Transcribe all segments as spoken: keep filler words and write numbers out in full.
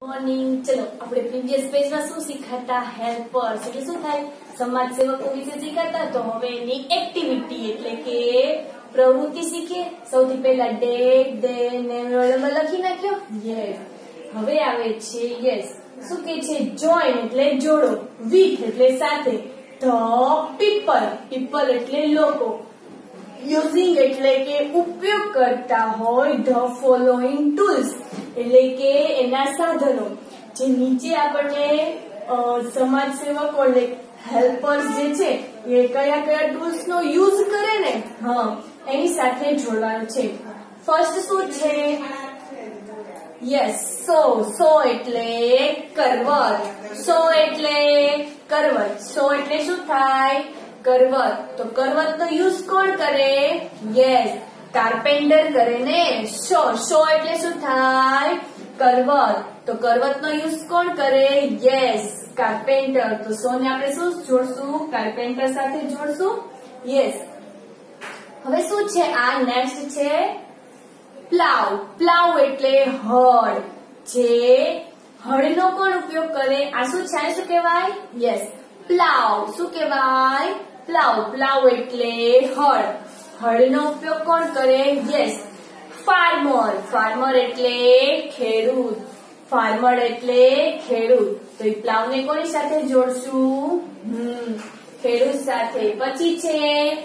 morning चलो આપણે previous પેજમાં શું શીખાતા હેલ્પર્સ એટલે શું થાય સમાજ સેવકો વિશે શીખાતા તો હવે એની એક્ટિવિટી એટલે કે પ્રવૃત્તિ શીખીએ સૌથી પહેલા ડેટ ડે ને રોલ નંબર લખી નાખ્યો યસ હવે આવે છે યસ શું કે છે જોઈન એટલે જોડો વિથ એટલે સાથે ધ પીપલ પીપલ એટલે લોકો યુઝિંગ એટલે કે ઉપયોગ કરતા હોય ધ ફોલોઈંગ ટૂલ્સ એટલે કે એના સાધનો જે નીચે આપણને સમાજ સેવકો એટલે હેલ્પર્સ જે છે એ કયા કયા ટૂલ્સ નો યુઝ કરે ને હા એની સાથે જોડવાનું છે ફર્સ્ટ શું છે યસ સો સો એટલે કરવત સો એટલે કરવત સો એટલે શું થાય કરવત તો કરવત નો યુઝ કોણ કરે યસ કાર્પેન્ટર કરે ને શો શો એટલે શું થાય કરવત તો કરવત નો યુઝ કોણ કરે યસ કાર્પેન્ટર તો સો ને આપણે શું જોડશું કાર્પેન્ટર સાથે જોડશું યસ હવે શું છે આ નેક્સ્ટ છે પ્લાવ પ્લાવ એટલે હળ જે હળનો કોણ ઉપયોગ કરે આ શું છે શું કહેવાય યસ પ્લાવ શું કહેવાય પ્લાવ પ્લાવ એટલે હળ હળનો ઉપયોગ કોણ કરે યસ ફાર્મર ફાર્મર એટલે ખેડૂત ફાર્મર એટલે ખેડૂત તો એ પ્લાવને કોની સાથે જોડશું હમ ખેડૂત સાથે પછી છે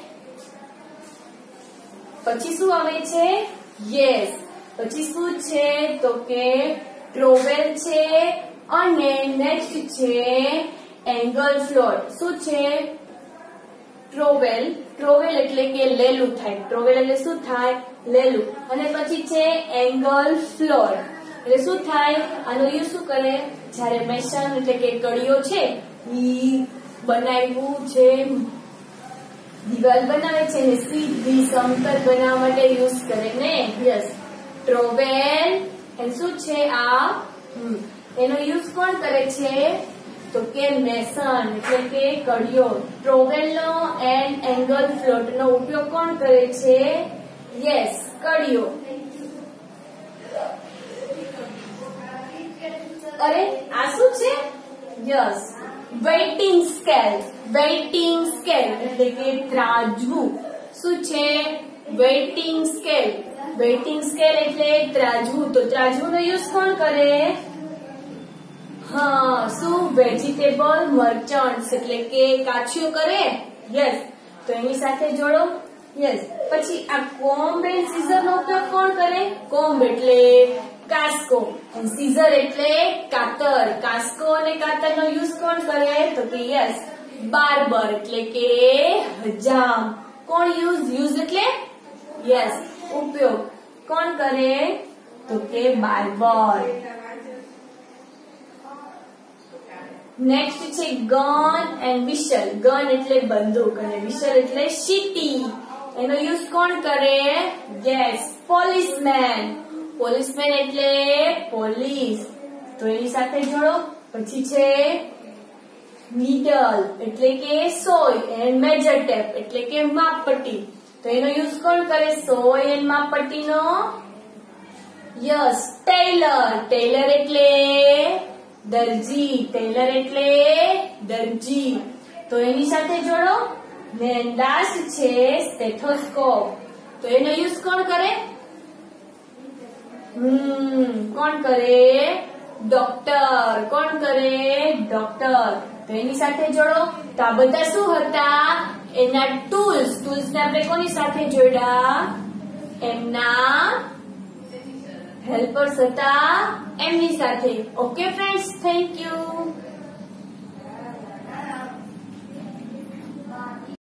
પછી શું આવે છે યસ પછી શું છે તો કે ટ્રોવેલ છે અને નેક્સ્ટ છે એંગલ ફ્લોટ શું છે ટ્રોવેલ ટ્રોવેલ એટલે કે લેલું થાય ટ્રોવેલ એટલે શું થાય લેલું અને પછી છે એંગલ ફ્લોર એટલે શું થાય આનો યુઝ શું કરે જ્યારે મેશન એટલે કે કડીઓ છે ઈ બનાવ્યું છે દિવાલ બનાવે છે ને સીધી સમતલ બનાવવા માટે યુઝ કરે ને યસ ટ્રોવેલ અને શું છે આ એનો યુઝ કોણ કરે છે તો કે મેસન એટલે કે કડીઓ ટ્રોવેલ નો એન્ડ એંગલ ફ્લોટ નો ઉપયોગ કોણ કરે છે યસ કડીઓ અરે આ શું છે yes weighting scale weighting scale એટલે કે ત્રાજવું શું છે વેઇટિંગ સ્કેલ વેઇટિંગ સ્કેલ એટલે ત્રાજવું તો ત્રાજવું નો યુઝ કોણ કરે હા શું વેજીટેબલ મર્ચન્ટ્સ એટલે કે કાચીઓ કરે યસ તો એની સાથે જોડો યસ પછી આ કોમ્બ એન્ડ સીઝર નો ઉપયોગ કોણ કરે કોમ્બ એટલે કાસ્કો અને સીઝર એટલે કાતર કાસ્કો અને કાતર નો યુઝ કોણ કરે તો કે યસ બાર્બર એટલે કે હજામ કોણ યુઝ યુઝ એટલે યસ ઉપયોગ કોણ કરે તો કે બાર્બર નેક્સ્ટ છે ગન એન્ડ વિશલ ગન એટલે બંદૂક અને વિશલ એટલે સીટી એનો યુઝ કોણ કરે યસ પોલીસમેન પોલીસમેન એટલે પોલીસ તો એની સાથે જોડો પછી છે નીડલ એટલે કે સોય એન્ડ મેજર ટેપ એટલે કે માપપટ્ટી તો એનો યુઝ કોણ કરે સોય એન્ડ માપપટ્ટીનો યસ ટેલર ટેલર એટલે દરજી ટેલર એટલે દરજી તો એની સાથે જોડો ને લાસ્ટ છે સ્ટેથોસ્કોપ તો એનો યુઝ કોણ કરે હમ કોણ કરે ડોક્ટર કોણ કરે ડોક્ટર તો એની સાથે જોડો તો આ બધા શું હતા એના ટૂલ્સ ટૂલ્સ ને આપણે કોની સાથે જોડ્યા એમના હેલ્પર્સ હતા એમની સાથે ઓકે ફ્રેન્ડ્સ થેન્ક યુ